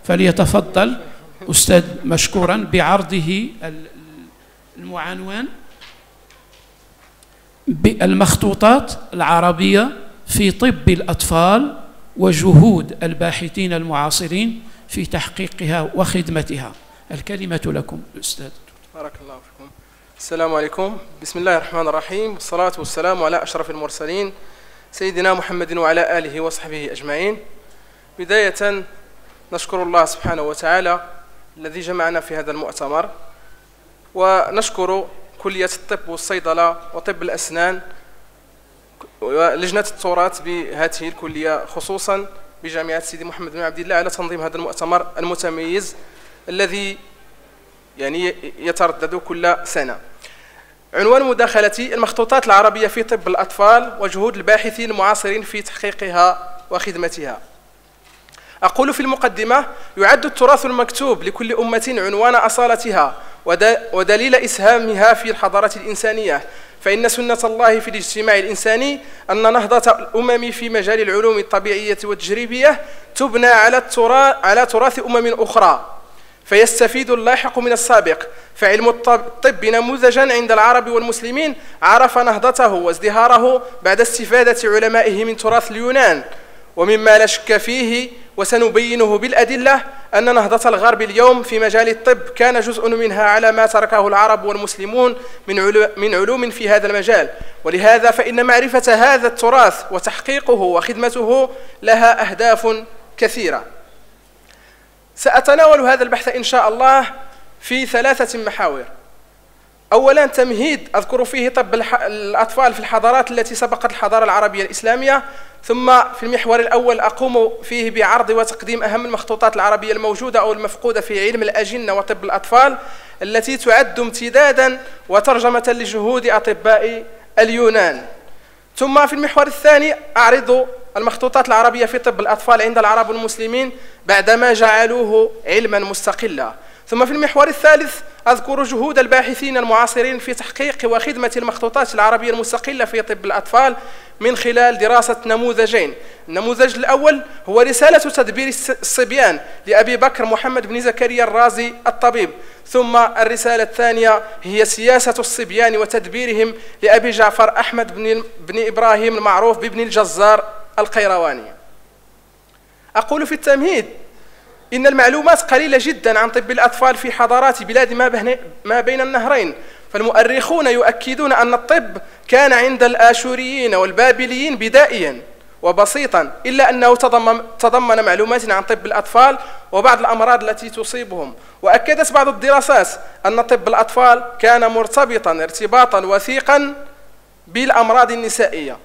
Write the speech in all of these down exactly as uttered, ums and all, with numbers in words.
فليتفضل أستاذ مشكورا بعرضه المعنون بالمخطوطات العربية في طب الأطفال وجهود الباحثين المعاصرين في تحقيقها وخدمتها. الكلمة لكم أستاذ. بارك الله فيكم. السلام عليكم. بسم الله الرحمن الرحيم، والصلاة والسلام على أشرف المرسلين سيدنا محمد وعلى آله وصحبه أجمعين. بداية نشكر الله سبحانه وتعالى الذي جمعنا في هذا المؤتمر، ونشكر كلية الطب والصيدلة وطب الأسنان ولجنة التراث بهذه الكلية خصوصا بجامعة سيدي محمد بن عبد الله على تنظيم هذا المؤتمر المتميز الذي يعني يتردد كل سنة. عنوان مداخلتي: المخطوطات العربية في طب الأطفال وجهود الباحثين المعاصرين في تحقيقها وخدمتها. أقول في المقدمة: يعد التراث المكتوب لكل أمة عنوان أصالتها ودليل إسهامها في الحضارة الإنسانية، فإن سنة الله في الاجتماع الإنساني أن نهضة الأمم في مجال العلوم الطبيعية والتجريبية تبنى على التراث على تراث أمم أخرى، فيستفيد اللاحق من السابق. فعلم الطب نموذجا عند العرب والمسلمين عرف نهضته وازدهاره بعد استفادة علمائه من تراث اليونان، ومما لا شك فيه وسنبينه بالأدلة أن نهضة الغرب اليوم في مجال الطب كان جزء منها على ما تركه العرب والمسلمون من علوم في هذا المجال. ولهذا فإن معرفة هذا التراث وتحقيقه وخدمته لها أهداف كثيرة. سأتناول هذا البحث إن شاء الله في ثلاثة محاور. أولا تمهيد أذكر فيه طب الأطفال في الحضارات التي سبقت الحضارة العربية الإسلامية، ثم في المحور الأول أقوم فيه بعرض وتقديم أهم المخطوطات العربية الموجودة أو المفقودة في علم الأجنة وطب الأطفال التي تعد امتدادا وترجمة لجهود أطباء اليونان. ثم في المحور الثاني أعرض المخطوطات العربية في طب الأطفال عند العرب والمسلمين بعدما جعلوه علما مستقلا. ثم في المحور الثالث أذكر جهود الباحثين المعاصرين في تحقيق وخدمة المخطوطات العربية المستقلة في طب الأطفال من خلال دراسة نموذجين. النموذج الأول هو رسالة تدبير الصبيان لأبي بكر محمد بن زكريا الرازي الطبيب، ثم الرسالة الثانية هي سياسة الصبيان وتدبيرهم لأبي جعفر أحمد بن, بن إبراهيم المعروف بابن الجزار القيرواني. أقول في التمهيد إن المعلومات قليلة جدا عن طب الأطفال في حضارات بلاد ما بين النهرين، فالمؤرخون يؤكدون أن الطب كان عند الآشوريين والبابليين بدائيا وبسيطا، إلا أنه تضمن معلومات عن طب الأطفال وبعض الأمراض التي تصيبهم. وأكدت بعض الدراسات أن طب الأطفال كان مرتبطا ارتباطا وثيقا بالأمراض النسائية،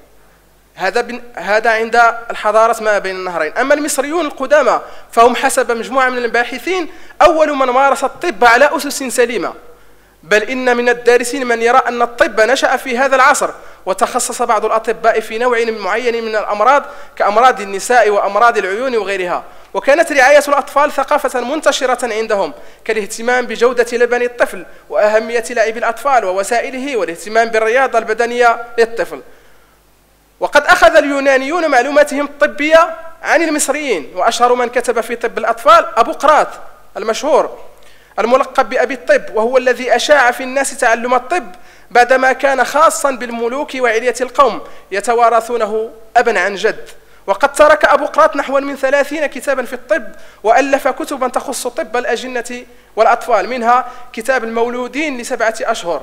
هذا هذا عند الحضارة ما بين النهرين. أما المصريون القدامى فهم حسب مجموعة من الباحثين أول من مارس الطب على أسس سليمة، بل إن من الدارسين من يرى أن الطب نشأ في هذا العصر، وتخصص بعض الأطباء في نوع معين من الأمراض كأمراض النساء وأمراض العيون وغيرها. وكانت رعاية الأطفال ثقافة منتشرة عندهم، كالاهتمام بجودة لبن الطفل وأهمية لعب الأطفال ووسائله والاهتمام بالرياضة البدنية للطفل. وقد أخذ اليونانيون معلوماتهم الطبية عن المصريين، وأشهر من كتب في طب الأطفال أبوقراط المشهور الملقب بأبي الطب، وهو الذي أشاع في الناس تعلم الطب بعدما كان خاصا بالملوك وعلية القوم يتوارثونه أبا عن جد. وقد ترك أبوقراط نحو من ثلاثين كتابا في الطب، وألف كتبا تخص طب الأجنة والأطفال، منها كتاب المولودين لسبعة أشهر.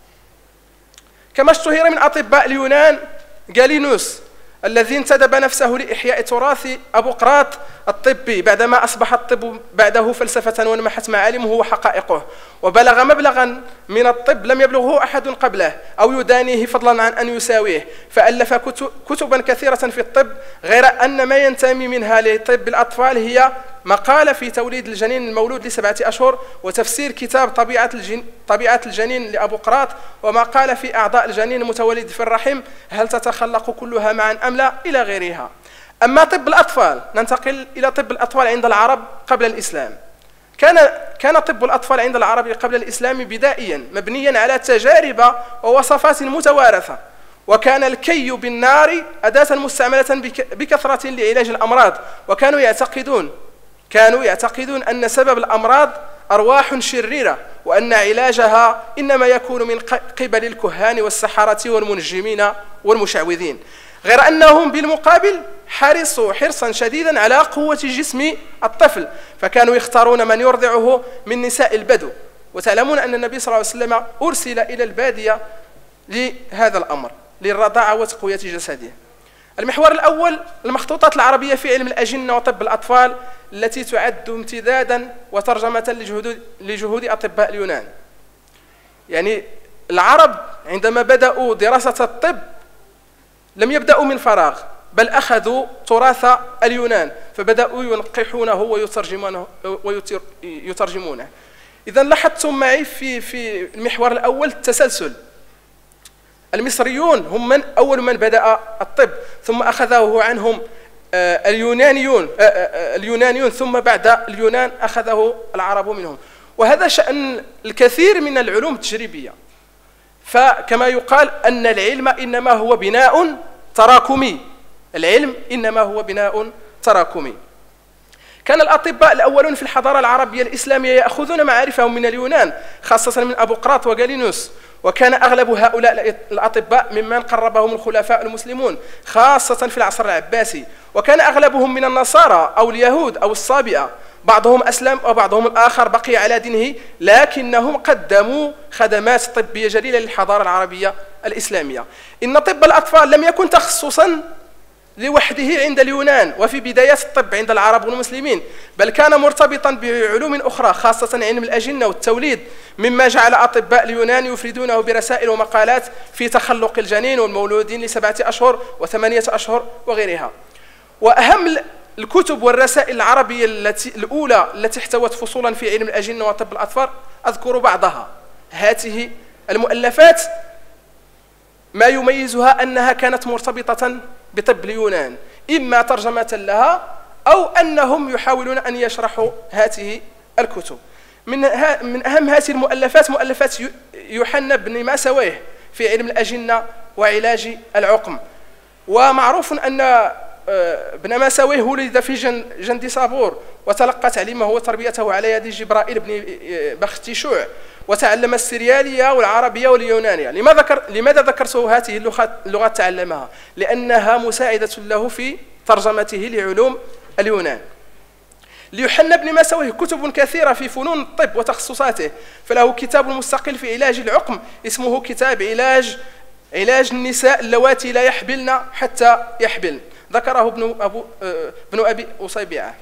كما اشتهر من أطباء اليونان غالينوس الذي انتدب نفسه لإحياء تراث أبوقراط الطبي بعدما أصبح الطب بعده فلسفة وانمحت معالمه وحقائقه، وبلغ مبلغا من الطب لم يبلغه أحد قبله أو يدانيه فضلا عن أن يساويه، فألف كتبا كثيرة في الطب، غير أن ما ينتمي منها لطب الأطفال هي مقالة في توليد الجنين المولود لسبعة أشهر، وتفسير كتاب طبيعة الجنين, طبيعة الجنين لأبوقراط، ومقالة في أعضاء الجنين المتولد في الرحم هل تتخلق كلها معا أم لا، إلى غيرها. أما طب الأطفال، ننتقل إلى طب الأطفال عند العرب قبل الإسلام. كان كان طب الأطفال عند العرب قبل الإسلام بدائيا مبنيا على تجارب ووصفات متوارثة، وكان الكي بالنار أداة مستعملة بكثرة لعلاج الأمراض، وكانوا يعتقدون كانوا يعتقدون أن سبب الأمراض أرواح شريرة، وأن علاجها إنما يكون من قبل الكهان والسحرة والمنجمين والمشعوذين، غير أنهم بالمقابل حرصوا حرصا شديدا على قوة جسم الطفل، فكانوا يختارون من يرضعه من نساء البدو. وتعلمون أن النبي صلى الله عليه وسلم أرسل إلى البادية لهذا الأمر، للرضاعة وتقوية جسده. المحور الأول: المخطوطات العربية في علم الأجنة وطب الأطفال، التي تعد امتدادا وترجمة لجهود, لجهود أطباء اليونان. يعني العرب عندما بدأوا دراسة الطب لم يبدأوا من فراغ، بل أخذوا تراث اليونان فبدأوا ينقحونه ويترجمونه ويترجمونه. إذا لاحظتم معي في في المحور الأول التسلسل. المصريون هم من أول من بدأ الطب، ثم أخذه عنهم اليونانيون اليونانيون ثم بعد اليونان أخذه العرب منهم. وهذا شأن الكثير من العلوم التجريبية، فكما يقال أن العلم إنما هو بناء تراكمي، العلم إنما هو بناء تراكمي. كان الأطباء الأولون في الحضارة العربية الإسلامية يأخذون معارفهم من اليونان، خاصة من أبوقراط وغالينوس، وكان أغلب هؤلاء الأطباء ممن قربهم الخلفاء المسلمون خاصة في العصر العباسي، وكان أغلبهم من النصارى أو اليهود أو الصابئة، بعضهم أسلم وبعضهم الآخر بقي على دينه، لكنهم قدموا خدمات طبية جليلة للحضارة العربية الإسلامية. إن طب الأطفال لم يكن تخصصا لوحده عند اليونان وفي بدايات الطب عند العرب والمسلمين، بل كان مرتبطا بعلوم أخرى خاصة علم الأجنة والتوليد، مما جعل أطباء اليونان يفردونه برسائل ومقالات في تخلق الجنين والمولودين لسبعة أشهر وثمانية أشهر وغيرها. وأهم الكتب والرسائل العربية التي الأولى التي احتوت فصولا في علم الأجنة وطب الأطفال أذكر بعضها. هذه المؤلفات ما يميزها أنها كانت مرتبطة بطب اليونان، إما ترجمة لها أو أنهم يحاولون أن يشرحوا هذه الكتب. من, من أهم هذه المؤلفات مؤلفات يوحنا بن ماسويه في علم الأجنة وعلاج العقم. ومعروف أن ابن ماسويه ولد في جنديسابور، وتلقى تعليمه وتربيته على يد جبرائيل بن بختيشوع، وتعلم السريالية والعربية واليونانية. لماذا ذكر لماذا ذكرت هذه اللغات اللغات تعلمها؟ لأنها مساعدة له في ترجمته لعلوم اليونان. ليوحنا بن ماسويه كتب كثيرة في فنون الطب وتخصصاته، فله كتاب مستقل في علاج العقم اسمه كتاب علاج علاج النساء اللواتي لا يحبلن حتى يحبلن، ذكره ابن أبو ابن أبي أصيبعة.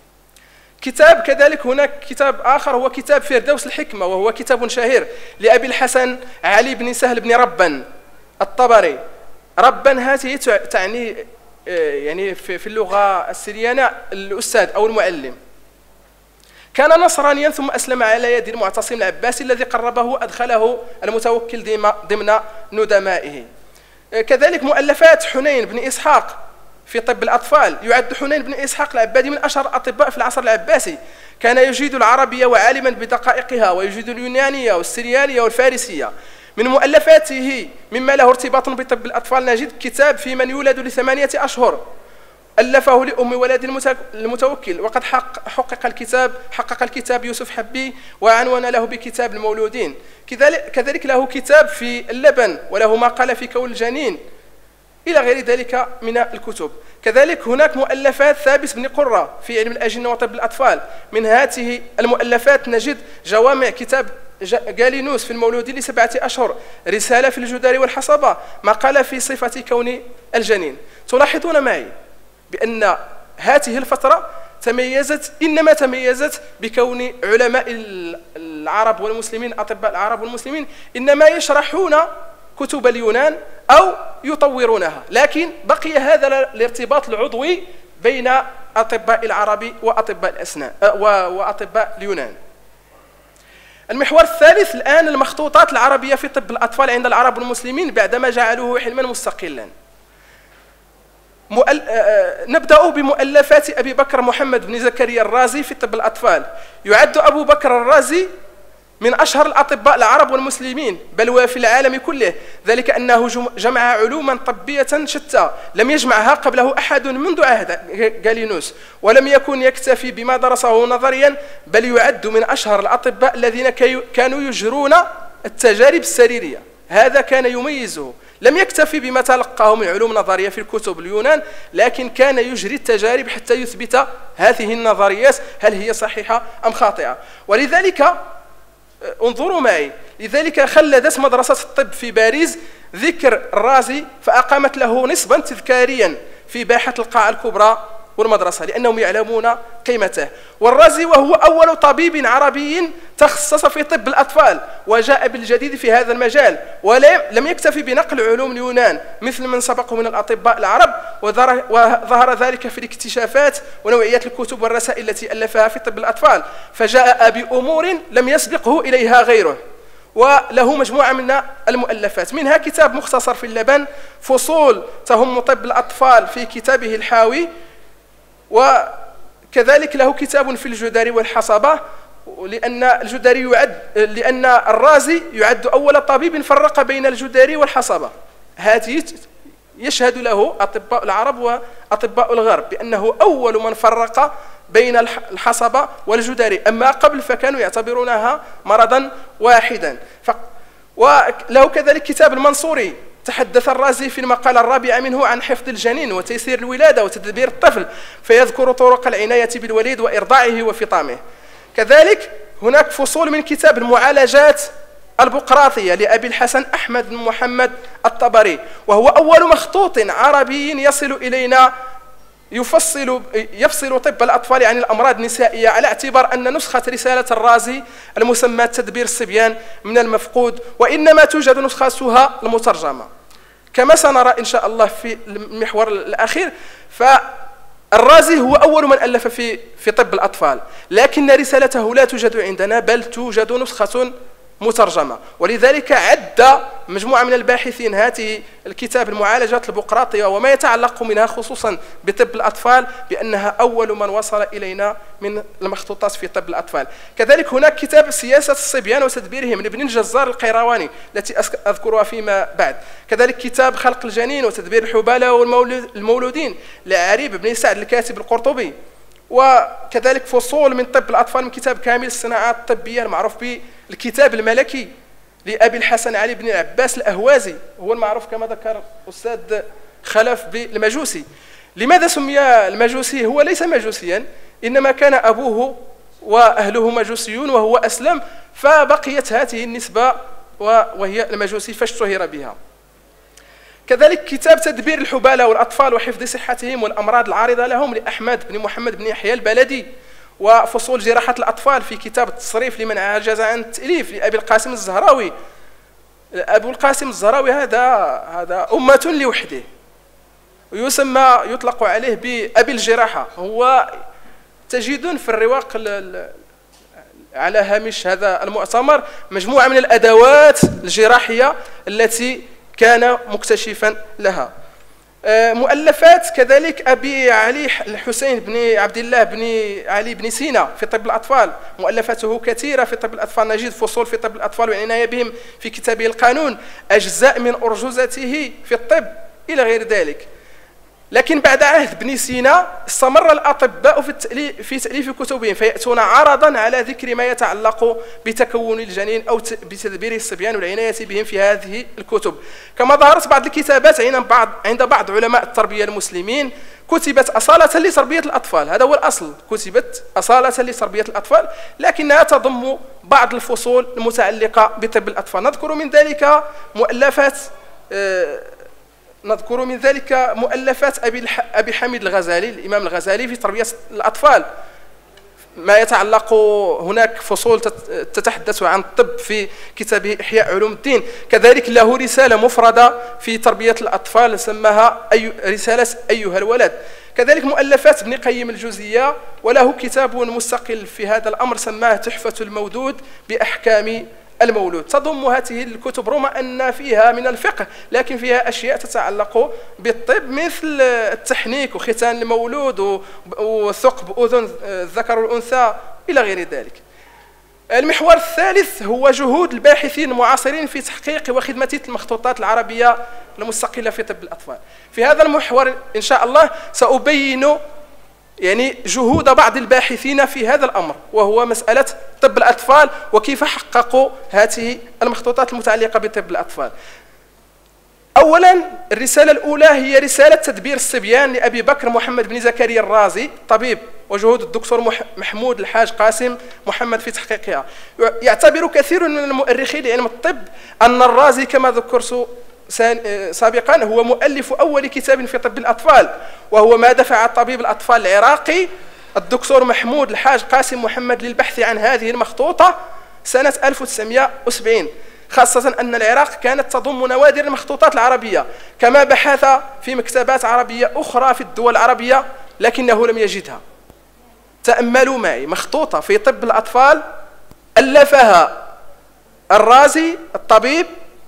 كتاب كذلك هناك كتاب آخر هو كتاب فردوس الحكمة، وهو كتاب شهير لأبي الحسن علي بن سهل بن ربن الطبري. ربن هذه تعني يعني في اللغة السريانة الأستاذ أو المعلم. كان نصرانيا ثم أسلم على يد المعتصم العباسي الذي قربه وأدخله المتوكل ضمن ندمائه. كذلك مؤلفات حنين بن إسحاق في طب الأطفال. يعد حنين بن إسحاق العبادي من أشهر الأطباء في العصر العباسي، كان يجيد العربية وعالما بدقائقها، ويجيد اليونانية والسريالية والفارسية. من مؤلفاته مما له ارتباط بطب الأطفال نجد كتاب في من يولد لثمانية أشهر ألفه لأم ولد المتوكل، وقد حقق الكتاب حقق الكتاب يوسف حبي وعنون له بكتاب المولودين. كذلك له كتاب في اللبن، وله مقالة في كون الجنين، إلى غير ذلك من الكتب. كذلك هناك مؤلفات ثابت بن قرة في علم الأجنة وطب الأطفال. من هذه المؤلفات نجد جوامع كتاب غالينوس في المولودين لسبعة أشهر، رسالة في الجدار والحصبة، مقالة في صفة كون الجنين. تلاحظون معي بأن هذه الفترة تميزت إنما تميزت بكون علماء العرب والمسلمين أطباء العرب والمسلمين إنما يشرحون كتب اليونان أو يطورونها، لكن بقي هذا الارتباط العضوي بين أطباء العرب وأطباء الأسنان وأطباء اليونان. المحور الثالث الآن المخطوطات العربية في طب الأطفال عند العرب والمسلمين بعدما جعلوه علما مستقلا. مؤل... نبدأ بمؤلفات أبي بكر محمد بن زكريا الرازي في طب الأطفال. يعد أبو بكر الرازي من أشهر الأطباء العرب والمسلمين بل وفي العالم كله، ذلك أنه جمع علوما طبية شتى لم يجمعها قبله أحد منذ عهد غالينوس، ولم يكن يكتفي بما درسه نظريا بل يعد من أشهر الأطباء الذين كانوا يجرون التجارب السريرية. هذا كان يميزه، لم يكتفي بما تلقاه من علوم نظرية في الكتب اليونان، لكن كان يجري التجارب حتى يثبت هذه النظريات هل هي صحيحة أم خاطئة. ولذلك انظروا معي، لذلك خلدت مدرسة الطب في باريس ذكر الرازي فأقامت له نصبا تذكاريا في باحة القاعة الكبرى والمدرسة لأنهم يعلمون قيمته. والرازي وهو أول طبيب عربي تخصص في طب الأطفال وجاء بالجديد في هذا المجال، ولم يكتفي بنقل علوم اليونان مثل من سبقه من الأطباء العرب، وظهر ذلك في الاكتشافات ونوعيات الكتب والرسائل التي ألفها في طب الأطفال، فجاء بأمور لم يسبقه إليها غيره. وله مجموعة من المؤلفات، منها كتاب مختصر في اللبن، فصول تهم طب الأطفال في كتابه الحاوي، وكذلك له كتاب في الجدري والحصبة، لأن الجدري يعد لأن الرازي يعد أول طبيب فرق بين الجدري والحصبة. هذه يشهد له أطباء العرب وأطباء الغرب بأنه أول من فرق بين الحصبة والجدري، أما قبل فكانوا يعتبرونها مرضا واحدا. وله كذلك كتاب المنصوري، تحدث الرازي في المقالة الرابعة منه عن حفظ الجنين وتيسير الولادة وتدبير الطفل، فيذكر طرق العناية بالوليد وإرضاعه وفطامه. كذلك هناك فصول من كتاب المعالجات البقراطية لأبي الحسن أحمد بن محمد الطبري، وهو أول مخطوط عربي يصل إلينا يفصل يفصل طب الأطفال عن الأمراض النسائية، على اعتبار أن نسخة رسالة الرازي المسمى تدبير الصبيان من المفقود، وإنما توجد نسختها المترجمة كما سنرى إن شاء الله في المحور الأخير. فالرازي هو أول من ألف في في طب الأطفال، لكن رسالته لا توجد عندنا بل توجد نسخة مترجمة، ولذلك عد مجموعة من الباحثين هذه الكتاب المعالجات البقراطية وما يتعلق منها خصوصا بطب الأطفال بأنها أول من وصل إلينا من المخطوطات في طب الأطفال. كذلك هناك كتاب سياسة الصبيان وتدبيرهم لابن الجزار القيرواني التي أذكرها فيما بعد. كذلك كتاب خلق الجنين وتدبير الحبالة والمولودين لعريب بن سعد الكاتب القرطبي. وكذلك فصول من طب الأطفال من كتاب كامل الصناعات الطبية المعروف بالكتاب الملكي لأبي الحسن علي بن العباس الأهوازي، هو المعروف كما ذكر الأستاذ خلف بالمجوسي. لماذا سمي المجوسي؟ هو ليس مجوسيا، إنما كان أبوه وأهله مجوسيون وهو أسلم، فبقيت هذه النسبة وهي المجوسي فاشتهر بها. كذلك كتاب تدبير الحبالة والأطفال وحفظ صحتهم والأمراض العارضة لهم لأحمد بن محمد بن يحيى البلدي، وفصول جراحة الأطفال في كتاب التصريف لمن عجز عن التأليف لأبي القاسم الزهراوي. أبو القاسم الزهراوي هذا هذا أمة لوحده، ويسمى يطلق عليه بأبي الجراحة. هو تجدون في الرواق على هامش هذا المؤتمر مجموعة من الأدوات الجراحية التي كان مكتشفا لها. مؤلفات كذلك أبي علي الحسين بن عبد الله بن علي بن سينا في طب الأطفال، مؤلفاته كثيرة في طب الأطفال، نجد فصول في طب الأطفال والعناية بهم في كتابه القانون، أجزاء من أرجوزته في الطب إلى غير ذلك. لكن بعد عهد ابن سينا استمر الأطباء في التأليف في تأليف كتبهم، فيأتون عرضا على ذكر ما يتعلق بتكون الجنين أو بتدبير الصبيان والعناية بهم في هذه الكتب. كما ظهرت بعض الكتابات عند بعض عند بعض علماء التربية المسلمين كتبت أصالة لتربية الأطفال، هذا هو الأصل، كتبت أصالة لتربية الأطفال، لكنها تضم بعض الفصول المتعلقة بطب الأطفال. نذكر من ذلك مؤلفات آه نذكر من ذلك مؤلفات أبي أبي حميد الغزالي الإمام الغزالي في تربية الأطفال، ما يتعلق هناك فصول تتحدث عن الطب في كتابه إحياء علوم الدين. كذلك له رسالة مفردة في تربية الأطفال سماها أي رسالة أيها الولد. كذلك مؤلفات ابن قيم الجوزية، وله كتاب مستقل في هذا الأمر سماه تحفة المودود بأحكام المولود. تضم هذه الكتب رغم أن فيها من الفقه لكن فيها أشياء تتعلق بالطب مثل التحنيك وختان المولود وثقب أذن الذكر والأنثى إلى غير ذلك. المحور الثالث هو جهود الباحثين المعاصرين في تحقيق وخدمة المخطوطات العربية المستقلة في طب الأطفال. في هذا المحور إن شاء الله سأبين يعني جهود بعض الباحثين في هذا الأمر، وهو مسألة طب الأطفال وكيف حققوا هذه المخطوطات المتعلقة بطب الأطفال. أولا الرسالة الأولى هي رسالة تدبير الصبيان لأبي بكر محمد بن زكريا الرازي طبيب، وجهود الدكتور محمود الحاج قاسم محمد في تحقيقها. يعتبر كثير من المؤرخين لعلم الطب أن الرازي كما ذكرت سابقا هو مؤلف أول كتاب في طب الأطفال، وهو ما دفع طبيب الأطفال العراقي الدكتور محمود الحاج قاسم محمد للبحث عن هذه المخطوطة سنة ألف وتسعمائة وسبعين، خاصة أن العراق كانت تضم نوادر المخطوطات العربية، كما بحث في مكتبات عربية أخرى في الدول العربية لكنه لم يجدها. تأملوا معي، مخطوطة في طب الأطفال ألفها الرازي الطبيب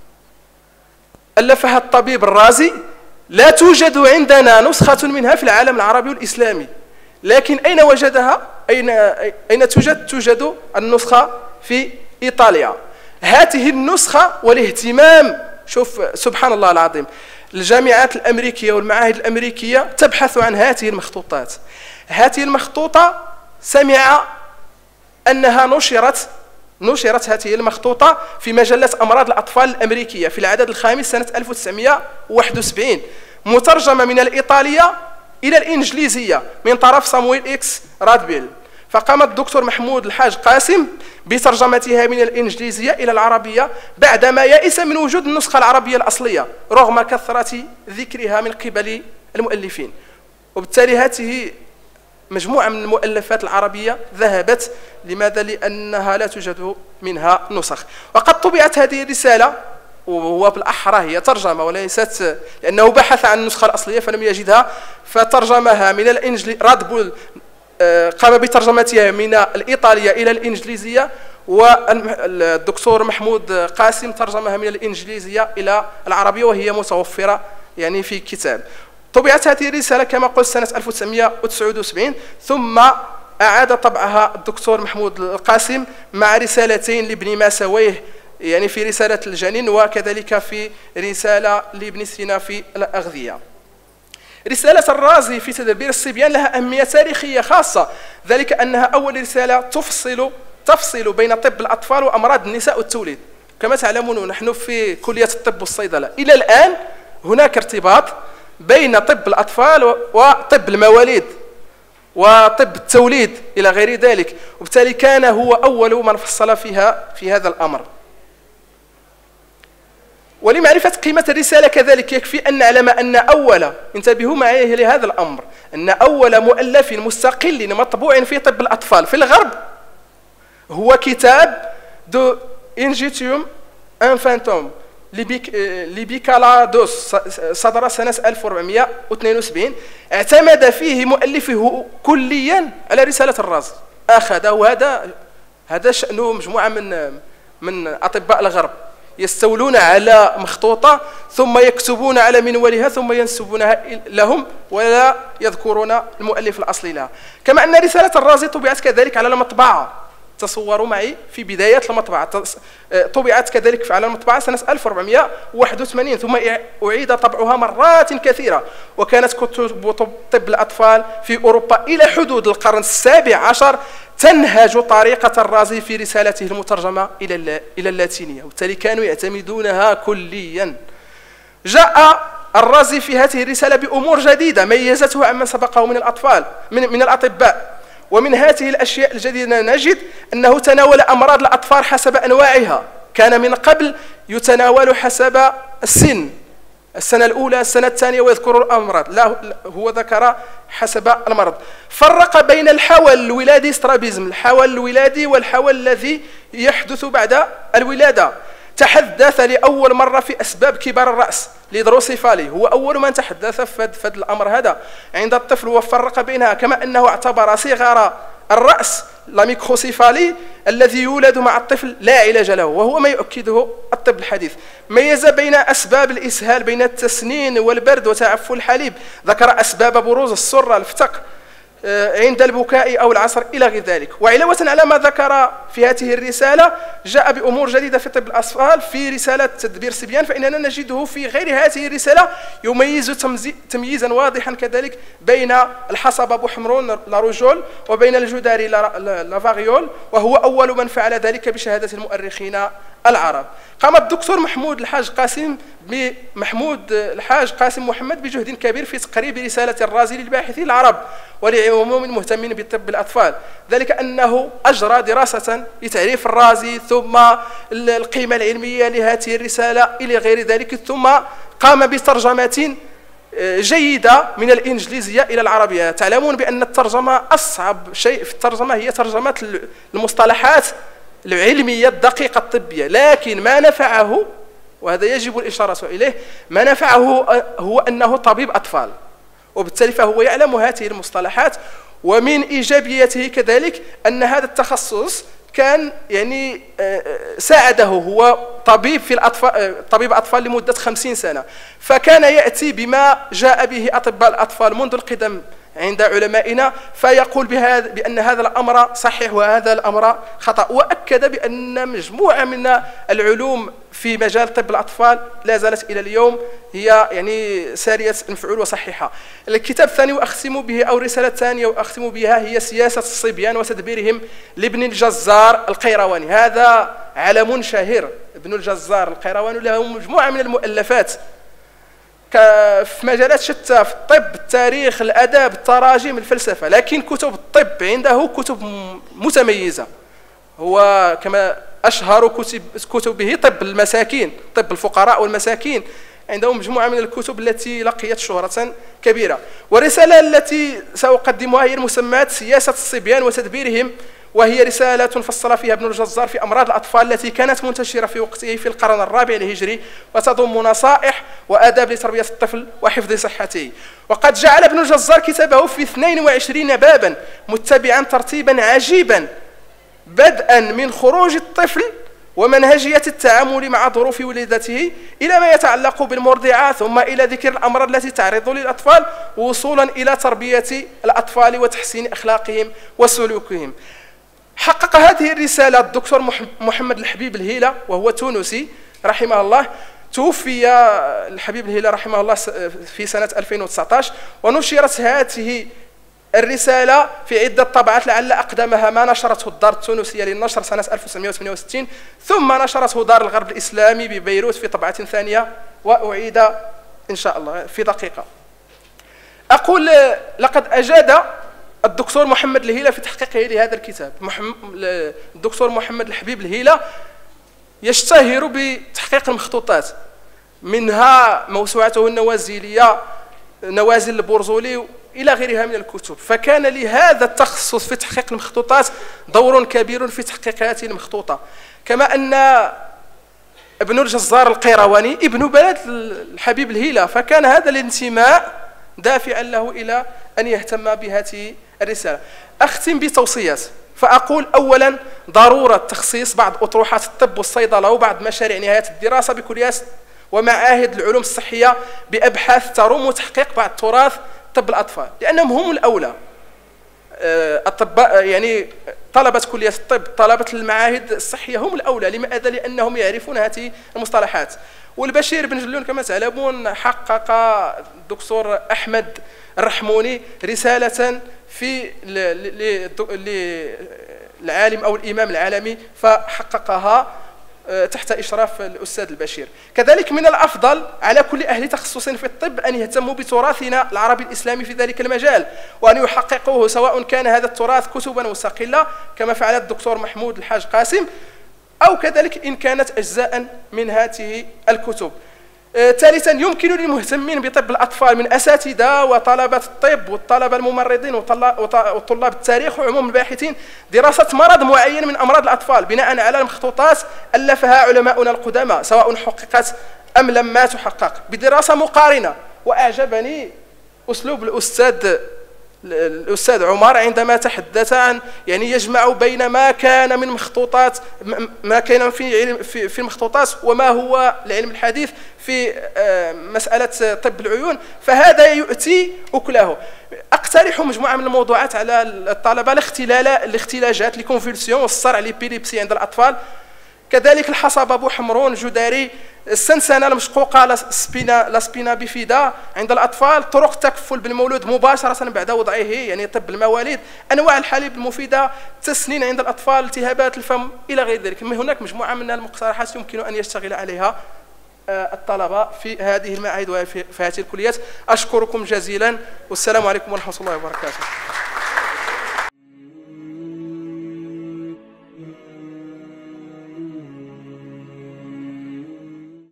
ألفها الطبيب الرازي، لا توجد عندنا نسخة منها في العالم العربي والإسلامي، لكن أين وجدها؟ أين أين توجد؟ توجد النسخة في إيطاليا. هذه النسخة والاهتمام، شوف سبحان الله العظيم، الجامعات الأمريكية والمعاهد الأمريكية تبحث عن هذه المخطوطات. هذه المخطوطة سمع أنها نشرت نشرت هذه المخطوطة في مجلة أمراض الأطفال الأمريكية في العدد الخامس سنة ألف وتسعمائة وواحد وسبعين، مترجمة من الإيطالية إلى الإنجليزية من طرف صامويل إكس رادبيل. فقام الدكتور محمود الحاج قاسم بترجمتها من الإنجليزية إلى العربية بعدما يئس من وجود النسخة العربية الأصلية رغم كثرة ذكرها من قبل المؤلفين. وبالتالي هذه مجموعة من المؤلفات العربية ذهبت. لماذا؟ لأنها لا توجد منها نسخ. وقد طبعت هذه الرسالة، وهو بالأحرى هي ترجمة وليست، لأنه بحث عن النسخة الأصلية فلم يجدها فترجمها من الإنجليزية. رادبول قام بترجمتها من الإيطالية إلى الإنجليزية، والدكتور محمود قاسم ترجمها من الإنجليزية إلى العربية، وهي متوفرة يعني في كتاب. طبعت هذه الرسالة كما قلت سنة ألف وتسعمائة وتسعة وسبعين، ثم أعاد طبعها الدكتور محمود القاسم مع رسالتين لابن ماسويه، يعني في رسالة الجنين وكذلك في رسالة لابن سينا في الأغذية. رسالة الرازي في تدبير الصبيان لها أهمية تاريخية خاصة، ذلك أنها أول رسالة تفصل تفصل بين طب الأطفال وأمراض النساء والتوليد. كما تعلمون نحن في كلية الطب والصيدلة إلى الآن هناك ارتباط بين طب الأطفال وطب المواليد وطب التوليد إلى غير ذلك، وبالتالي كان هو أول من فصل فيها في هذا الأمر. ولمعرفة قيمة الرسالة كذلك يكفي أن نعلم أن أول، انتبهوا معي لهذا الأمر، أن أول مؤلف مستقل مطبوع في طب الأطفال في الغرب هو كتاب دو إنجيتيوم انفانتوم لبيكالادوس، صدر سنة ألف وأربعمائة واثنين وسبعين. اعتمد فيه مؤلفه كليا على رسالة الرازي، أخذ، وهذا هذا شأنه مجموعة من من أطباء الغرب يستولون على مخطوطة ثم يكتبون على منولها ثم ينسبونها لهم ولا يذكرون المؤلف الأصلي لها. كما أن رسالة الرازي طبعت كذلك على المطبعة، تصوروا معي في بدايات المطبعة، طبعت كذلك على المطبعة سنة ألف وأربعمائة وواحد وثمانين، ثم أعيد طبعها مرات كثيرة. وكانت كتب طب الأطفال في أوروبا إلى حدود القرن السابع عشر تنهج طريقة الرازي في رسالته المترجمة إلى إلى اللاتينية، وبالتالي كانوا يعتمدونها كليا. جاء الرازي في هذه الرسالة بأمور جديدة ميزته عمن سبقه من الأطفال من, من الأطباء. ومن هذه الأشياء الجديدة نجد أنه تناول أمراض الأطفال حسب أنواعها. كان من قبل يتناول حسب السن، السنة الأولى السنة الثانية ويذكر الأمراض، لا هو ذكر حسب المرض. فرق بين الحول الولادي سترابيزم، الحول الولادي والحول الذي يحدث بعد الولادة. تحدث لأول مرة في أسباب كبار الرأس ليدروسيفالي، هو أول من تحدث في هذا الأمر هذا عند الطفل وفرق بينها. كما أنه اعتبر صغار الرأس لاميكروسيفالي الذي يولد مع الطفل لا علاج له، وهو ما يؤكده الطب الحديث. ميز بين أسباب الإسهال بين التسنين والبرد وتعفن الحليب، ذكر أسباب بروز السرة، الفتق، عند البكاء أو العصر إلى غير ذلك. وعلاوة على ما ذكر في هذه الرسالة جاء بأمور جديدة في طب الأطفال في رسالة تدبير الصبيان، فإننا نجده في غير هذه الرسالة يميز تمييزا واضحا كذلك بين الحصبة بوحمرون لاروجول وبين الجداري لافاغيول، وهو أول من فعل ذلك بشهادة المؤرخين العرب. قام الدكتور محمود الحاج قاسم محمود الحاج قاسم محمد بجهد كبير في تقريب رسالة الرازي للباحثين العرب ولعموم المهتمين بطب الأطفال، ذلك أنه أجرى دراسة لتعريف الرازي ثم القيمة العلمية لهذه الرسالة إلى غير ذلك، ثم قام بترجمات جيدة من الإنجليزية إلى العربية. تعلمون بأن الترجمة أصعب شيء في الترجمة هي ترجمة المصطلحات العلمية الدقيقة الطبية، لكن ما نفعه وهذا يجب الإشارة إليه ما نفعه هو أنه طبيب أطفال، وبالتالي فهو يعلم هذه المصطلحات. ومن إيجابيته كذلك أن هذا التخصص كان يعني ساعده، هو طبيب في الأطفال طبيب أطفال لمدة خمسين سنة، فكان يأتي بما جاء به أطباء الأطفال منذ القدم عند علمائنا، فيقول بهذا بأن هذا الأمر صحيح وهذا الأمر خطأ. وأكد بأن مجموعة من العلوم في مجال طب الأطفال لا زالت إلى اليوم هي يعني سارية المفعول وصحيحة. الكتاب الثاني وأختم به أو الرسالة الثانية وأختم بها هي سياسة الصبيان وتدبيرهم لابن الجزار القيرواني. هذا علم شهير، ابن الجزار القيرواني له مجموعة من المؤلفات في مجالات شتى، في الطب، التاريخ، الأدب، التراجم، الفلسفة، لكن كتب الطب عنده كتب متميزة. هو كما أشهر كتب كتبه طب المساكين، طب الفقراء والمساكين، عنده مجموعة من الكتب التي لقيت شهرة كبيرة. والرسالة التي سأقدمها هي المسمات سياسة الصبيان وتدبيرهم، وهي رسالة فصل فيها ابن الجزار في أمراض الأطفال التي كانت منتشرة في وقته في القرن الرابع الهجري، وتضم نصائح وآداب لتربية الطفل وحفظ صحته. وقد جعل ابن الجزار كتابه في اثنين وعشرين بابا متبعا ترتيبا عجيبا، بدءا من خروج الطفل ومنهجية التعامل مع ظروف ولادته إلى ما يتعلق بالمرضعة، ثم إلى ذكر الأمراض التي تعرض للأطفال، وصولا إلى تربية الأطفال وتحسين أخلاقهم وسلوكهم. حقق هذه الرسالة الدكتور محمد الحبيب الهيلة وهو تونسي رحمه الله. توفي الحبيب الهيلة رحمه الله في سنة ألفين وتسعة عشر، ونشرت هذه الرسالة في عدة طبعات، لعل أقدمها ما نشرته الدار التونسية للنشر سنة ألف وتسعمائة وثمانية وستين، ثم نشرته دار الغرب الإسلامي ببيروت في طبعة ثانية، وأعيد إن شاء الله في دقيقة. أقول لقد أجاد الدكتور محمد الهيلة في تحقيقه لهذا الكتاب. الدكتور محمد الحبيب الهيلة يشتهر بتحقيق المخطوطات، منها موسوعته النوازلية نوازل البرزولي إلى غيرها من الكتب، فكان لهذا التخصص في تحقيق المخطوطات دور كبير في تحقيق هذه المخطوطة. كما أن ابن الجزار القيرواني ابن بلد الحبيب الهيلة، فكان هذا الانتماء دافعا له إلى أن يهتم بهذه الرسالة. أختم بتوصيات، فأقول أولا ضرورة تخصيص بعض أطروحات الطب والصيدلة وبعض مشاريع نهاية الدراسة بكليات ومعاهد العلوم الصحية بأبحاث تروم تحقيق بعض تراث طب الأطفال، لأنهم هم الأولى. الطباء يعني طلبة كلية الطب، طلبة المعاهد الصحية هم الأولى. لماذا؟ لأنهم يعرفون هذه المصطلحات. والبشير بن جلون كما تعلمون حقق الدكتور أحمد الرحموني رسالة في للعالم أو الإمام العالمي، فحققها تحت إشراف الأستاذ البشير. كذلك من الأفضل على كل أهل تخصص في الطب أن يهتموا بتراثنا العربي الإسلامي في ذلك المجال، وأن يحققوه، سواء كان هذا التراث كتبا مستقلة كما فعل الدكتور محمود الحاج قاسم، أو كذلك إن كانت أجزاء من هذه الكتب. ثالثا يمكن للمهتمين بطب الأطفال من أساتذة وطلبة الطب والطلبة الممرضين وطلاب التاريخ وعموم الباحثين دراسة مرض معين من أمراض الأطفال بناء على المخطوطات ألفها علماؤنا القدامى، سواء حققت أم لم تحقق، بدراسة مقارنة. وأعجبني أسلوب الأستاذ الأستاذ عمر عندما تحدث عن يعني يجمع بين ما كان من مخطوطات ما كان في علم في, في المخطوطات وما هو العلم الحديث في مسألة طب العيون، فهذا يؤتي أكله. أقترح مجموعة من الموضوعات على الطلبة: الاختلال الاختلاجات الكونفولسيون والصرع الإبيليبسي عند الأطفال، كذلك الحصبة بوحمرون الجداري، السنسنة المشقوقة لاسبينا لاسبينا بيفيدا عند الأطفال، طرق التكفل بالمولود مباشرة بعد وضعه يعني طب المواليد، أنواع الحليب المفيدة، التسنين عند الأطفال، التهابات الفم إلى غير ذلك. هناك مجموعة من المقترحات يمكن أن يشتغل عليها الطلبة في هذه المعاهد وفي هذه الكليات. أشكركم جزيلا والسلام عليكم ورحمة الله وبركاته.